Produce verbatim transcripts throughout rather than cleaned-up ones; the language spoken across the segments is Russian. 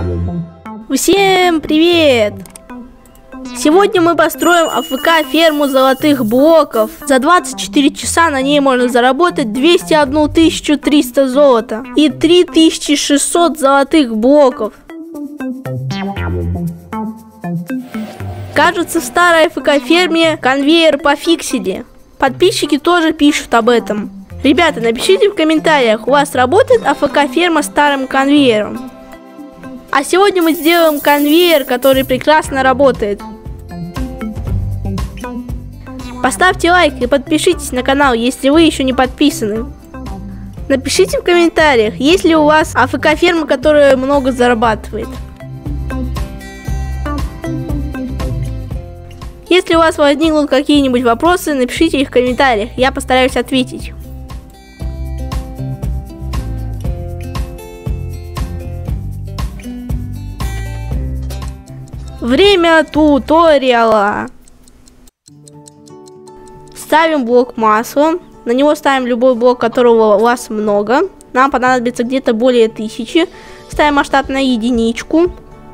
Всем привет! Сегодня мы построим АФК ферму золотых блоков. За двадцать четыре часа на ней можно заработать двести одну тысячу триста золота и три тысячи шестьсот золотых блоков. Кажется, в старой АФК ферме конвейер пофиксили. Подписчики тоже пишут об этом. Ребята, напишите в комментариях, у вас работает АФК ферма с старым конвейером. А сегодня мы сделаем конвейер, который прекрасно работает. Поставьте лайк и подпишитесь на канал, если вы еще не подписаны. Напишите в комментариях, есть ли у вас АФК ферма, которая много зарабатывает. Если у вас возникнут какие-нибудь вопросы, напишите их в комментариях, я постараюсь ответить. Время туториала. Ставим блок масла. На него ставим любой блок, которого у вас много. Нам понадобится где-то более тысячи. Ставим масштаб на единичку.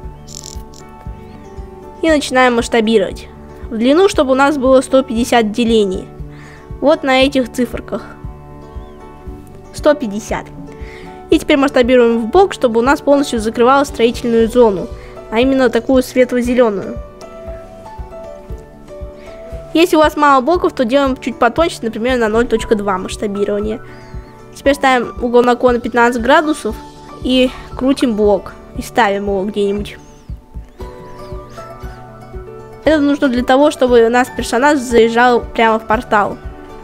И начинаем масштабировать. В длину, чтобы у нас было сто пятьдесят делений. Вот на этих циферках. сто пятьдесят. И теперь масштабируем в бок, чтобы у нас полностью закрывала строительную зону. А именно такую светло-зеленую. Если у вас мало блоков, то делаем чуть потоньше, например, на ноль точка два масштабирование. Теперь ставим угол наклона пятнадцать градусов и крутим блок. И ставим его где-нибудь. Это нужно для того, чтобы у нас персонаж заезжал прямо в портал.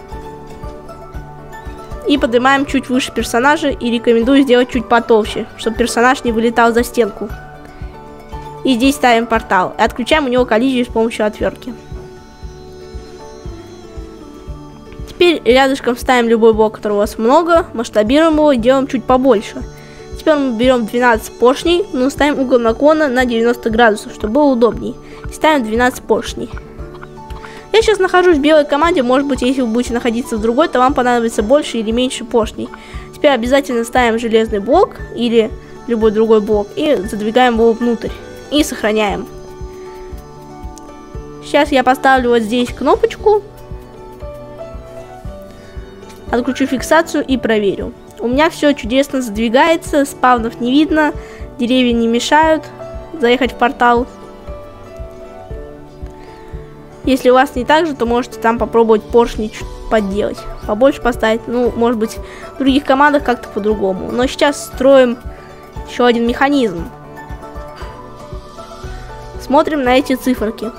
И поднимаем чуть выше персонажа и рекомендую сделать чуть потолще, чтобы персонаж не вылетал за стенку. И здесь ставим портал. И отключаем у него коллизию с помощью отвертки. Теперь рядышком ставим любой блок, которого у вас много. Масштабируем его и делаем чуть побольше. Теперь мы берем двенадцать поршней, но ставим угол наклона на девяносто градусов, чтобы было удобней. И ставим двенадцать поршней. Я сейчас нахожусь в белой команде. Может быть, если вы будете находиться в другой, то вам понадобится больше или меньше поршней. Теперь обязательно ставим железный блок или любой другой блок и задвигаем его внутрь. И сохраняем. Сейчас я поставлю вот здесь кнопочку. Отключу фиксацию и проверю. У меня все чудесно задвигается, спавнов не видно, деревья не мешают заехать в портал. Если у вас не так же, то можете там попробовать поршни чуть подделать. Побольше поставить, ну, может быть, в других командах как-то по-другому. Но сейчас строим еще один механизм. Смотрим на эти циферки.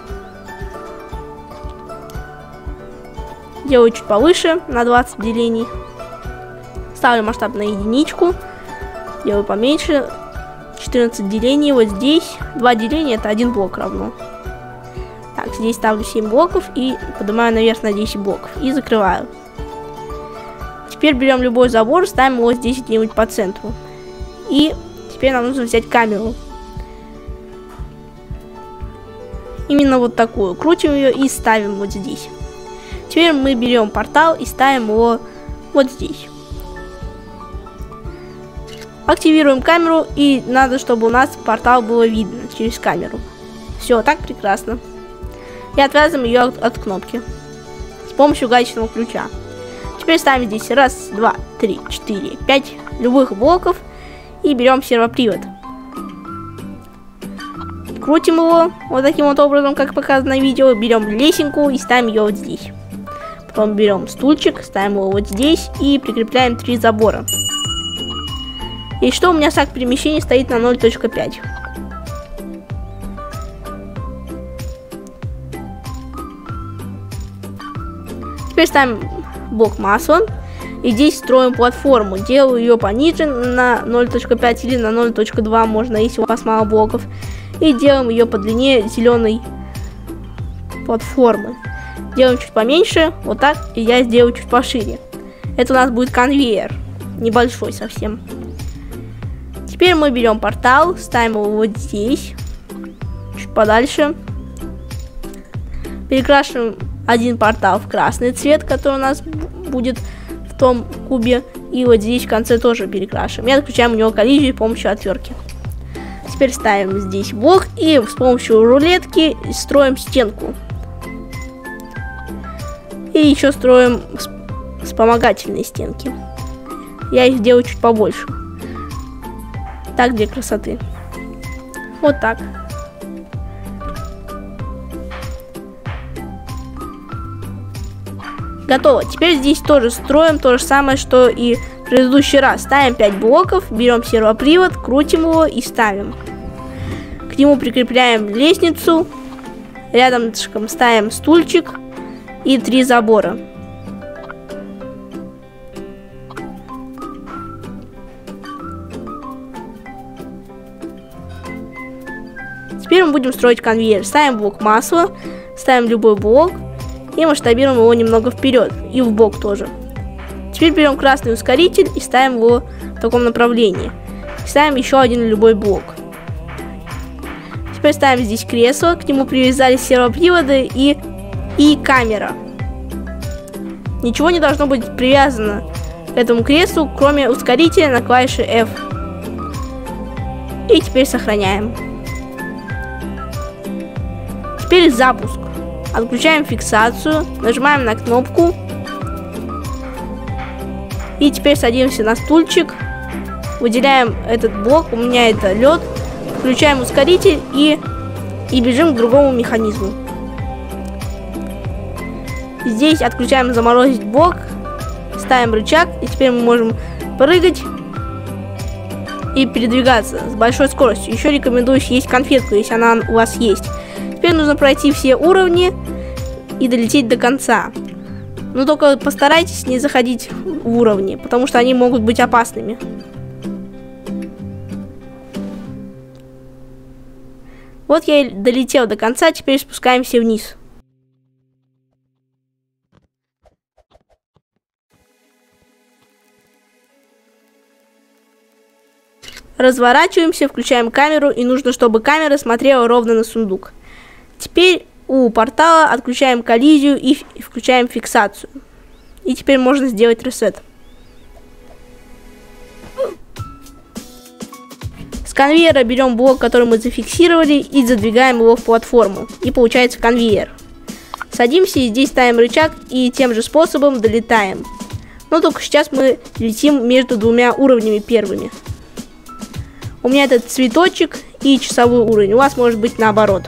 Делаю чуть повыше, на двадцать делений. Ставлю масштаб на единичку. Делаю поменьше. четырнадцать делений. Вот здесь. два деления, это один блок равно. Так, здесь ставлю семь блоков и поднимаю наверх на десять блоков. И закрываю. Теперь берем любой забор, ставим его здесь где-нибудь по центру. И теперь нам нужно взять камеру. Именно вот такую. Крутим ее и ставим вот здесь. Теперь мы берем портал и ставим его вот здесь. Активируем камеру, и надо, чтобы у нас портал было видно через камеру. Все, так прекрасно. И отвязываем ее от, от кнопки с помощью гаечного ключа. Теперь ставим здесь раз, два, три, четыре, пять любых блоков и берем сервопривод. Крутим его вот таким вот образом, как показано на видео. Берем лесенку и ставим ее вот здесь. Потом берем стульчик, ставим его вот здесь и прикрепляем три забора. И что у меня шаг перемещения стоит на ноль точка пять. Теперь ставим блок масла. И здесь строим платформу. Делаю ее пониже на ноль точка пять или на ноль точка два можно, если у вас мало блоков. И делаем ее по длине зеленой платформы. Делаем чуть поменьше, вот так, и я сделаю чуть пошире. Это у нас будет конвейер, небольшой совсем. Теперь мы берем портал, ставим его вот здесь, чуть подальше. Перекрашиваем один портал в красный цвет, который у нас будет в том кубе. И вот здесь в конце тоже перекрашиваем. И отключаем у него коллизию с помощью отвертки. Теперь ставим здесь блок и с помощью рулетки строим стенку. И еще строим вспомогательные стенки. Я их сделаю чуть побольше. Так, для красоты. Вот так. Готово. Теперь здесь тоже строим то же самое, что и в предыдущий раз. Ставим пять блоков, берем сервопривод, крутим его и ставим. К нему прикрепляем лестницу. Рядом ставим стульчик и три забора. Теперь мы будем строить конвейер. Ставим блок масла, ставим любой блок и масштабируем его немного вперед и в бок тоже. Теперь берем красный ускоритель и ставим его в таком направлении. Ставим еще один любой блок. Теперь ставим здесь кресло, к нему привязали сервоприводы и, и камера. Ничего не должно быть привязано к этому креслу, кроме ускорителя на клавише F. И теперь сохраняем. Теперь запуск. Отключаем фиксацию, нажимаем на кнопку. И теперь садимся на стульчик. Выделяем этот блок, у меня это лед. Включаем ускоритель и, и бежим к другому механизму. Здесь отключаем заморозить блок. Ставим рычаг. И теперь мы можем прыгать и передвигаться с большой скоростью. Еще рекомендую съесть конфетку, если она у вас есть. Теперь нужно пройти все уровни и долететь до конца. Но только постарайтесь не заходить в уровни, потому что они могут быть опасными. Вот я и долетел до конца, теперь спускаемся вниз. Разворачиваемся, включаем камеру, и нужно, чтобы камера смотрела ровно на сундук. Теперь у портала отключаем коллизию и, и включаем фиксацию. И теперь можно сделать ресет. С конвейера берем блок, который мы зафиксировали, и задвигаем его в платформу. И получается конвейер. Садимся и здесь ставим рычаг и тем же способом долетаем. Но только сейчас мы летим между двумя уровнями первыми. У меня этот цветочек и часовой уровень. У вас может быть наоборот.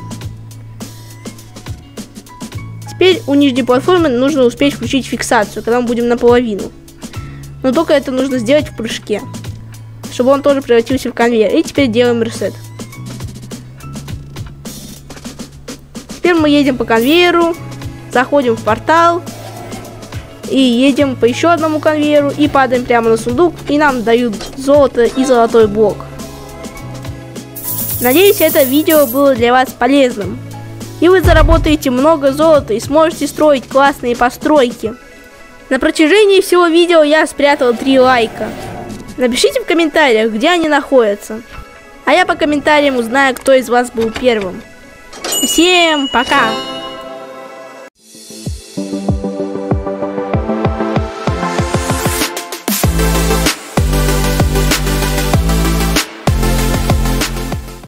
Теперь у нижней платформы нужно успеть включить фиксацию, когда мы будем наполовину. Но только это нужно сделать в прыжке, чтобы он тоже превратился в конвейер. И теперь делаем ресет. Теперь мы едем по конвейеру, заходим в портал и едем по еще одному конвейеру и падаем прямо на сундук, и нам дают золото и золотой блок. Надеюсь, это видео было для вас полезным. И вы заработаете много золота и сможете строить классные постройки. На протяжении всего видео я спрятал три лайка. Напишите в комментариях, где они находятся. А я по комментариям узнаю, кто из вас был первым. Всем пока!